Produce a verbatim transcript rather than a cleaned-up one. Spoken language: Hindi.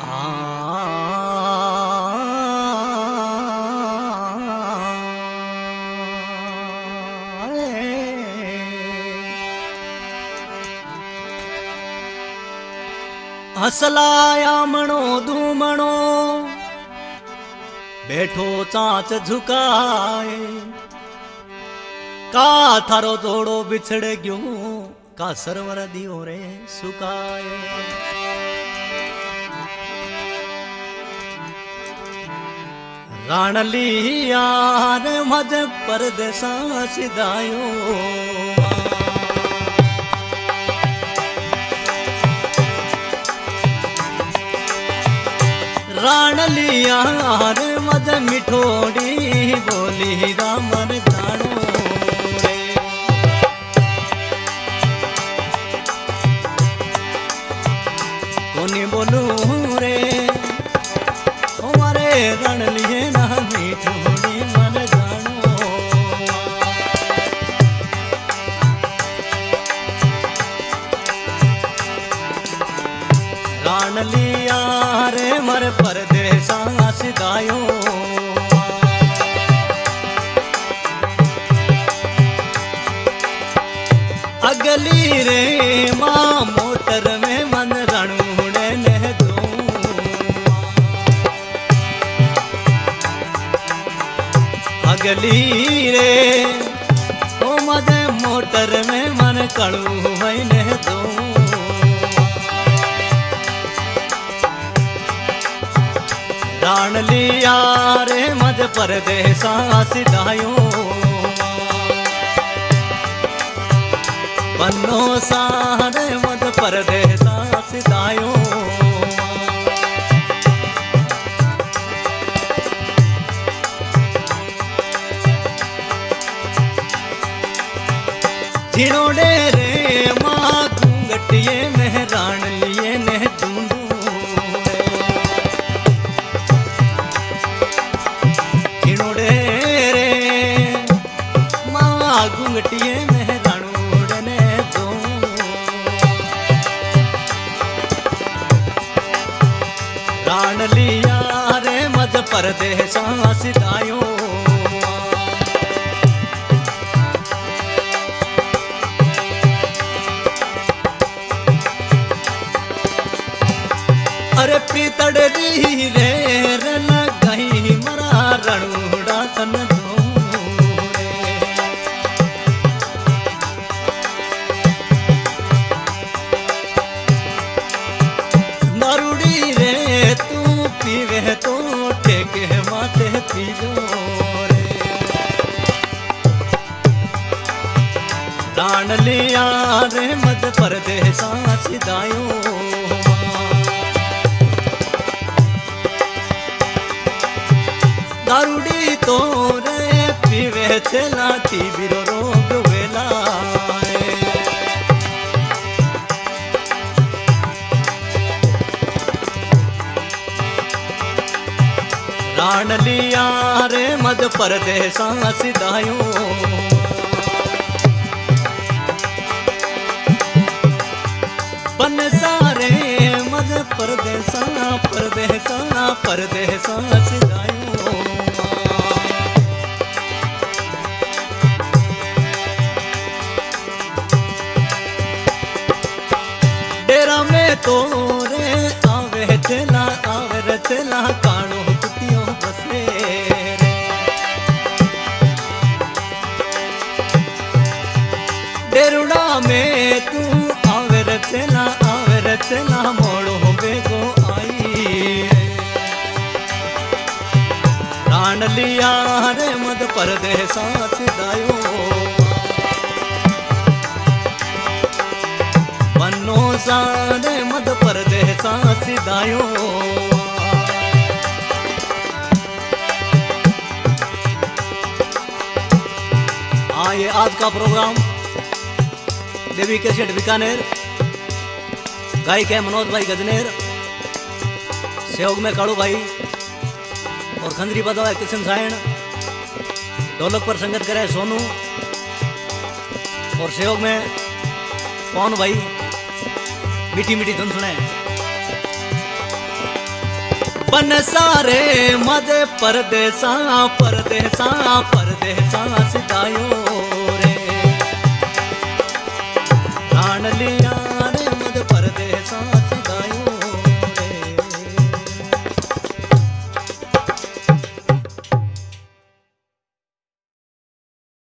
हसलाया मणो धूमणो बैठो चांच झुकाए का थारो जोड़ो बिछड़ गयो का सरवर दियो रे सुकाए राणली यार मज परदेसा सिधायो राणलिया रे मज मिठोड़ी बोली रामन जानो रे कोनी बोलू रे हमारे राणलिए ना मिठोड़ी मन जानो राणलिया रे मर परदेसा सिधायो अगली रे माँ मोटर में मन रणुड़े ने दो अगली रे ओ मद मोटर में मन कड़ू है ने दो राणलिया रे मज परदेसा सिधायो बन्नो सारे मज परदेसा सिधायो झिड़ोड़े रे माँ घूंघटिए में राणलिए ने ढूंढू घूंघटिए में रणुड़ने दो राणलिया रे मज परदेसा सिधायो अरे पीतड़ली रे रन गई मरा रणुड़ा तन पीवे तो टेके माथे पीजो रे राणलिया रे मज परदेसा सिधायो दारूडी तो रे पीवे चला टीबीरो रोग वेला राणलिया रे मज परदेसा सिधायो बन सारे मज परदेसा परदेसा परदेसा सिधायो डेरा में तो रे आवे चला आवे चला कानो डेरुड़ा में तू आवे रचना आवे रचना मोड़ो बेगो आई राणलिया रे मद परदेसा सिधायो बन्नो सा रे मद परदेसा सिधायो आइए आज का प्रोग्राम देवी कैसेट बीकानेर गायक है मनोज भाई गजनेर सहयोग में काड़ू भाई और खंजरी बदवा है किशन सायण ढोलक पर संगत करे सोनू और सहयोग में पवन भाई मीठी मीठी धुन सुने बन सारे मजे परदेसा परदेसा परदेसा सिधायो